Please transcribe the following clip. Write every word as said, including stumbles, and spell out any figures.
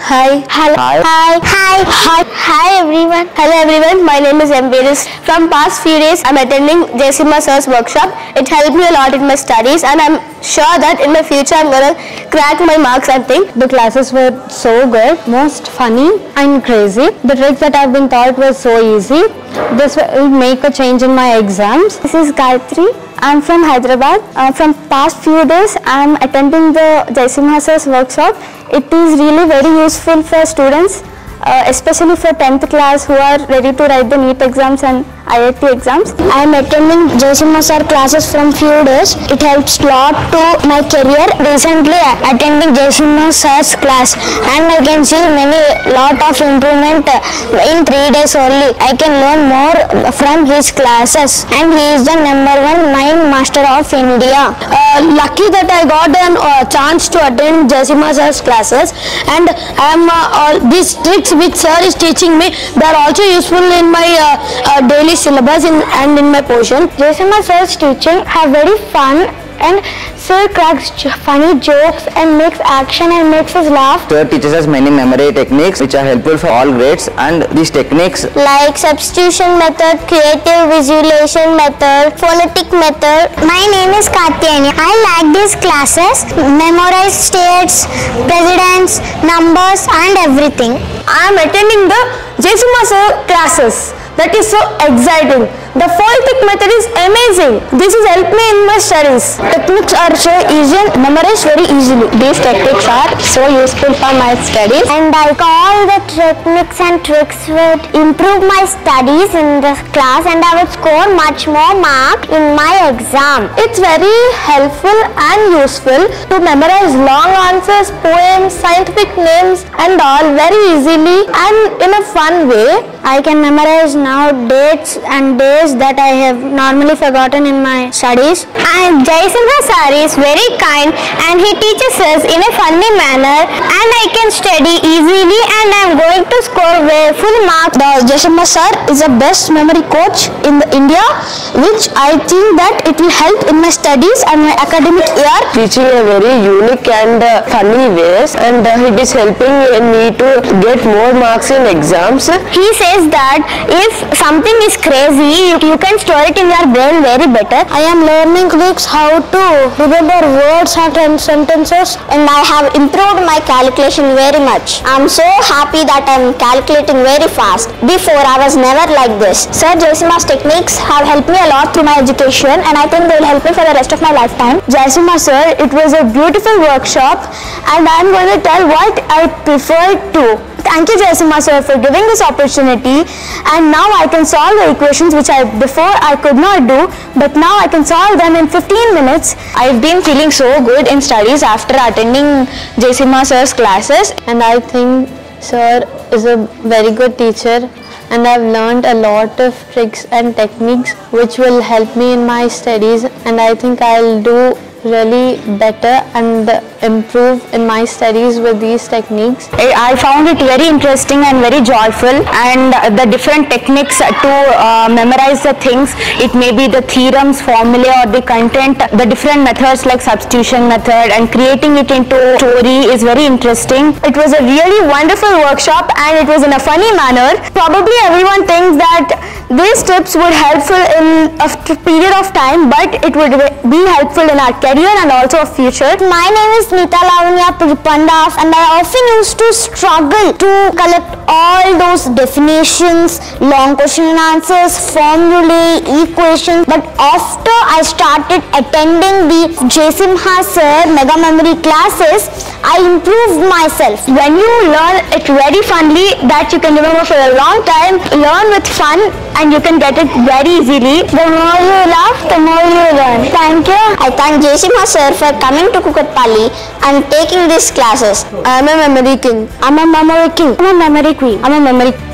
Hi. Hello. Hi. Hi. Hi. Hi. Hi everyone. Hello everyone. My name is M. Veris. From past few days, I'm attending Jaisimha sir's workshop. It helped me a lot in my studies, and I'm sure that in my future I'm gonna crack my marks and think. The classes were so good, most funny and crazy. The tricks that I've been taught were so easy. This will make a change in my exams. This is Gayatri. I'm from Hyderabad. Uh, from past few days, I'm attending the Jaisimha sir's workshop. It is really very useful for students, uh, especially for tenth class who are ready to write the NEET exams and I I T exams. I am attending Jaisimha sir classes from few days. It helps lot to my career. Recently attending Jaisimha sir's class, and I can see many lot of improvement in three days only. I can learn more from his classes, and he is the number one mind master of India. Uh, lucky that I got a uh, chance to attend Jaisimha sir's classes, and I am uh, all these tricks which sir is teaching me, they are also useful in my uh, uh, daily syllabus in, and in my portion. Jaisimha sir's teaching have very fun, and sir cracks funny jokes and makes action and makes us laugh. Sir teaches us many memory techniques which are helpful for all grades, and these techniques Like substitution method, creative visualization method, phonetic method. My name is Katyani. I like these classes. Memorize states, presidents, numbers and everything. I am attending the Jaisimha sir classes. That is so exciting. The phonetic method is amazing. This has helped me in my studies. Techniques are so easy and memorized very easily. These techniques are so useful for my studies. And I all the techniques and tricks would improve my studies in the class, and I would score much more marks in my exam. It's very helpful and useful to memorize long answers, poems, scientific names and all very easily and in a fun way. I can memorize now dates and days that I have normally forgotten in my studies. And Jaisimha sir is very kind, and he teaches us in a funny manner, and I can study easily, and I am going to score very full marks. The Jaisimha sir is the best memory coach in the India, which I think that it will help in my studies and my academic year. Teaching in a very unique and uh, funny ways, and uh, it is helping me to get more marks in exams. He says that if something is crazy, you, you can store it in your brain very better. I am learning tricks how to remember words and sentences, And I have improved my calculation very much. I'm so happy that I'm calculating very fast. Before, I was never like this. Sir Jaisimha's techniques have helped me a lot through my education, and I think they will help me for the rest of my lifetime. Jaisimha sir, it was a beautiful workshop, and I'm going to tell what I prefer to. Thank you Jaisimha sir for giving this opportunity, and now I can solve the equations which I before I could not do, but now I can solve them in fifteen minutes. I've been feeling so good in studies after attending Jaisimha sir's classes, and I think sir is a very good teacher, and I've learned a lot of tricks and techniques which will help me in my studies, and I think I'll do really better and improve in my studies with these techniques. I found it very interesting and very joyful, and the different techniques to uh, memorize the things. It may be the theorems, formulae or the content. The different methods like substitution method and creating it into story is very interesting. It was a really wonderful workshop, and it was in a funny manner. Probably everyone thinks that these tips would helpful in a period of time, but it would be helpful in our career and also future. My name is Nita Lavanya Puripandas, and I often used to struggle to collect all those definitions, long question and answers, formulae, equations. But after I started attending the Jaisimha sir mega memory classes, I improved myself. When you learn it very funly that you can remember for a long time, learn with fun, and you can get it very easily. The more you laugh, the more you learn. Thank you. I thank Jaisimha sir for coming to Kukatpalli and taking these classes. I'm a memory king. I'm a memory king. I'm a memory queen. I'm a memory